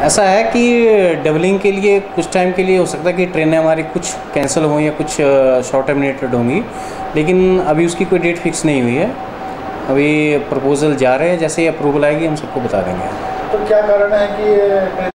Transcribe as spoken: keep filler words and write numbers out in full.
ऐसा है कि डबलिंग के लिए कुछ टाइम के लिए हो सकता है कि ट्रेनें हमारी कुछ कैंसिल हों या कुछ शॉर्ट टर्मिनेटेड होंगी, लेकिन अभी उसकी कोई डेट फिक्स नहीं हुई है। अभी प्रपोजल जा रहे हैं, जैसे ही अप्रूवल आएगी हम सबको बता देंगे। तो क्या कारण है कि